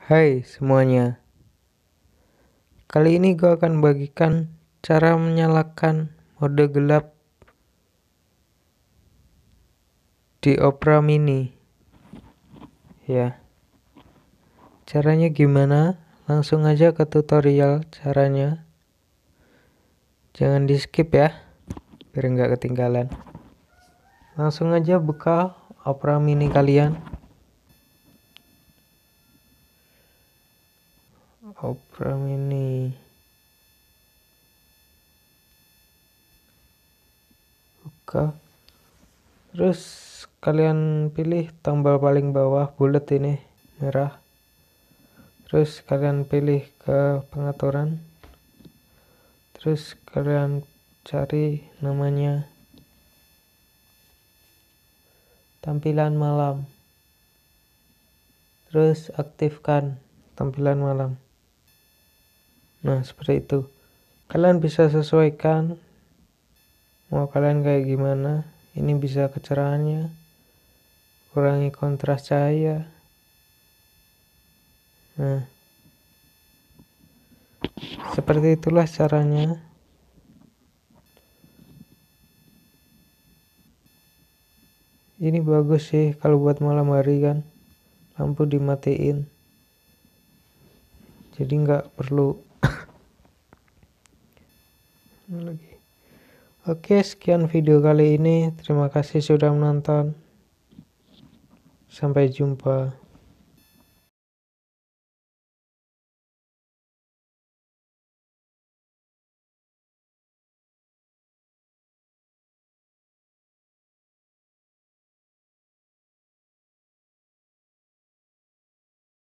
Hai semuanya, kali ini gue akan bagikan cara menyalakan mode gelap di Opera Mini. Ya, caranya gimana? Langsung aja ke tutorial caranya. Jangan di skip ya, biar nggak ketinggalan. Langsung aja buka Opera Mini kalian. Opera Mini. Buka. Terus kalian pilih tombol paling bawah bulat ini, merah. Terus kalian pilih ke pengaturan. Terus kalian cari namanya tampilan malam. Terus aktifkan tampilan malam. Nah, seperti itu. Kalian bisa sesuaikan mau kalian kayak gimana. Ini bisa kecerahannya, kurangi kontras cahaya. Nah, seperti itulah caranya. Ini bagus sih kalau buat malam hari kan, lampu dimatiin, jadi nggak perlu lagi. Oke, sekian video kali ini. Terima kasih sudah menonton. Sampai jumpa.